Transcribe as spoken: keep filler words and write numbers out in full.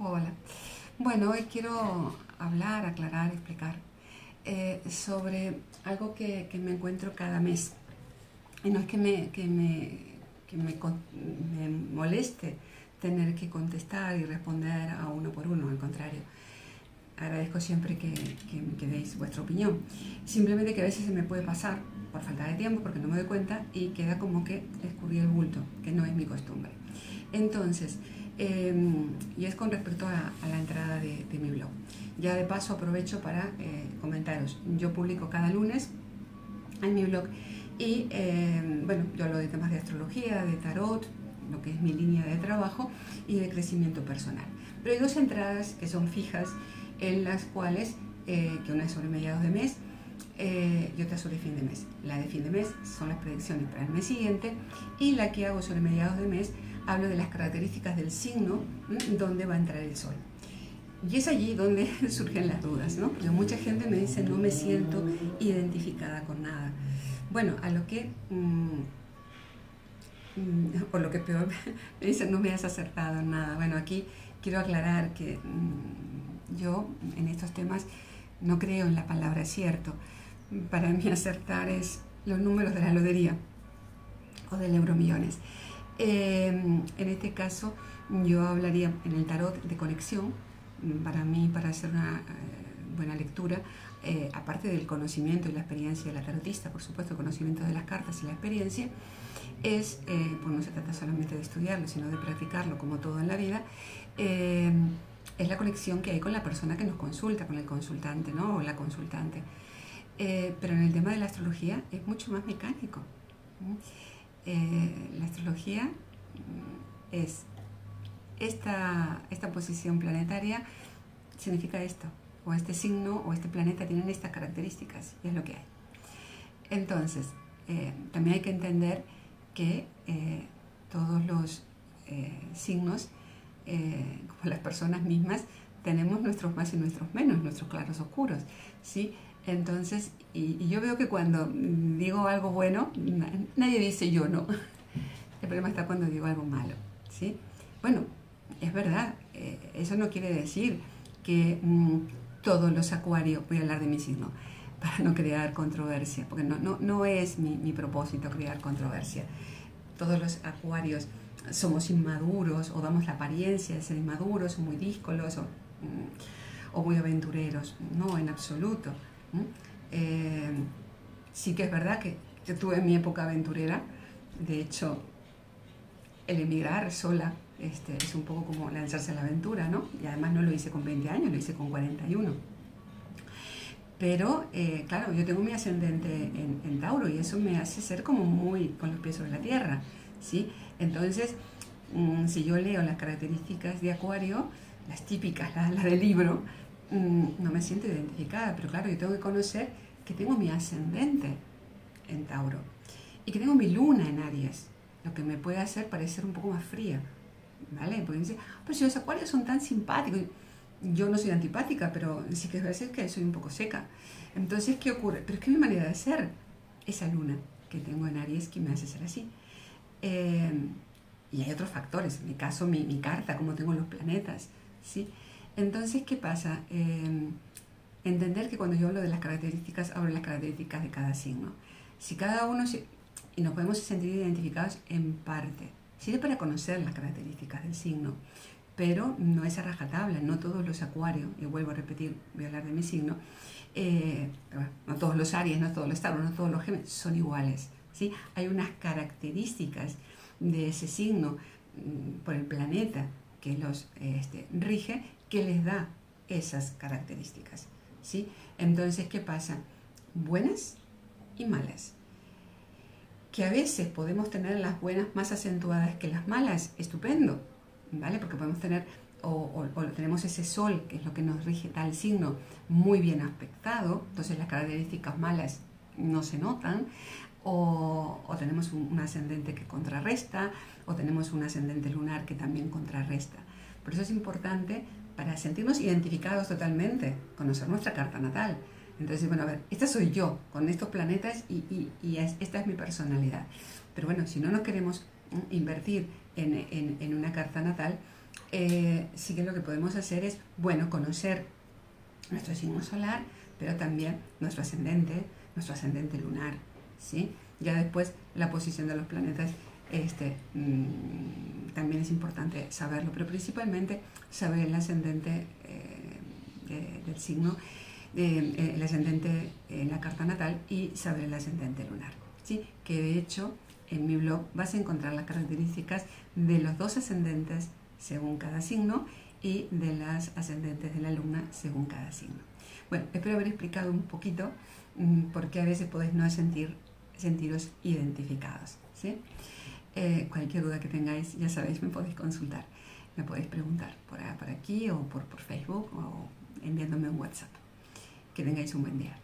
Hola. Bueno, hoy quiero hablar, aclarar, explicar eh, sobre algo que, que me encuentro cada mes. Y no es que me, que me, que me, me moleste tener que contestar y responder a uno por uno, al contrario. Agradezco siempre que, que, que deis vuestra opinión. Simplemente que a veces se me puede pasar por falta de tiempo, porque no me doy cuenta y queda como que escurrí el bulto, que no es mi costumbre. Entonces, eh, y es con respecto a, a la entrada de, de mi blog. Ya de paso aprovecho para eh, comentaros. Yo publico cada lunes en mi blog y eh, bueno, yo hablo de temas de astrología, de tarot, lo que es mi línea de trabajo y de crecimiento personal. Pero hay dos entradas que son fijas en las cuales, eh, que una es sobre mediados de mes eh, y otra sobre fin de mes. La de fin de mes son las predicciones para el mes siguiente y la que hago sobre mediados de mes hablo de las características del signo ¿m? Donde va a entrar el sol. Y es allí donde surgen las dudas, ¿no? Porque mucha gente me dice no me siento identificada con nada. Bueno, a lo que, mmm, o lo que peor, me dicen no me has acertado en nada. Bueno, aquí quiero aclarar que mmm, yo en estos temas no creo en la palabra cierto. Para mí acertar es los números de la lotería o del Euromillones. Eh, en este caso yo hablaría en el tarot de conexión. Para mí, para hacer una eh, buena lectura, eh, aparte del conocimiento y la experiencia de la tarotista, por supuesto, el conocimiento de las cartas y la experiencia, es, eh, pues no se trata solamente de estudiarlo, sino de practicarlo como todo en la vida, eh, es la conexión que hay con la persona que nos consulta, con el consultante, ¿no? O la consultante. Eh, pero en el tema de la astrología es mucho más mecánico. Eh, la astrología es esta, esta posición planetaria, significa esto, o este signo o este planeta tienen estas características, y es lo que hay. Entonces, eh, también hay que entender que eh, todos los eh, signos, eh, como las personas mismas, tenemos nuestros más y nuestros menos, nuestros claros oscuros, ¿sí? Entonces, y, y yo veo que cuando digo algo bueno, nadie dice yo no. El problema está cuando digo algo malo, ¿sí? Bueno, es verdad, eh, eso no quiere decir que mmm, todos los acuarios, voy a hablar de mi signo, para no crear controversia, porque no, no, no es mi, mi propósito crear controversia. Todos los acuarios somos inmaduros o damos la apariencia de ser inmaduros o muy díscolos o, mm, o muy aventureros. No, en absoluto. ¿Mm? Eh, sí que es verdad que yo tuve mi época aventurera. De hecho, el emigrar sola este, es un poco como lanzarse a la aventura, ¿no? Y además no lo hice con veinte años, lo hice con cuarenta y uno. Pero, eh, claro, yo tengo mi ascendente en, en Tauro y eso me hace ser como muy con los pies sobre la tierra, ¿sí? Entonces, mmm, si yo leo las características de Acuario, las típicas, las la del libro, mmm, no me siento identificada, pero claro, yo tengo que conocer que tengo mi ascendente en Tauro y que tengo mi luna en Aries, lo que me puede hacer parecer un poco más fría, ¿vale? Porque dicen, pero si los acuarios son tan simpáticos, yo no soy antipática, pero sí que es verdad que soy un poco seca. Entonces, ¿qué ocurre? Pero es que mi manera de ser, esa luna que tengo en Aries que me hace ser así. Eh, y hay otros factores, en mi caso, mi, mi carta, cómo tengo los planetas, ¿sí? Entonces, ¿qué pasa? Eh, entender que cuando yo hablo de las características, hablo de las características de cada signo. Si cada uno... Se, y nos podemos sentir identificados en parte. Sirve para conocer las características del signo, pero no es a rajatabla, no todos los acuarios, y vuelvo a repetir, voy a hablar de mi signo, eh, no todos los Aries, no todos los Tauros, no todos los Géminis son iguales, ¿sí? Hay unas características de ese signo por el planeta que los este, rige, que les da esas características, ¿sí? Entonces, ¿qué pasa? Buenas y malas. Que a veces podemos tener las buenas más acentuadas que las malas, estupendo, ¿vale? Porque podemos tener, o, o, o tenemos ese sol, que es lo que nos rige tal signo, muy bien aspectado, entonces las características malas no se notan, o, o tenemos un, un ascendente que contrarresta, o tenemos un ascendente lunar que también contrarresta. Por eso es importante, para sentirnos identificados totalmente, conocer nuestra carta natal. Entonces, bueno, a ver, esta soy yo, con estos planetas y, y, y es, esta es mi personalidad. Pero bueno, si no nos queremos invertir en, en, en una carta natal, eh, sí que lo que podemos hacer es, bueno, conocer nuestro signo solar, pero también nuestro ascendente, nuestro ascendente lunar, ¿sí? Ya después la posición de los planetas este, mmm, también es importante saberlo, pero principalmente saber el ascendente eh, de, del signo, eh, el ascendente en la carta natal y saber el ascendente lunar, ¿sí? Que de hecho en mi blog vas a encontrar las características de los dos ascendentes según cada signo y de las ascendentes de la luna según cada signo. Bueno, espero haber explicado un poquito mmm, por qué a veces podéis no sentir, sentiros identificados, ¿sí? Eh, cualquier duda que tengáis, ya sabéis, me podéis consultar, me podéis preguntar por, por aquí o por, por Facebook o enviándome un WhatsApp. Que tengáis un buen día.